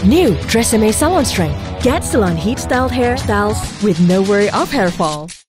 New TRESemmé Salon Strength. Get salon heat styled hairstyles with no worry of hair fall.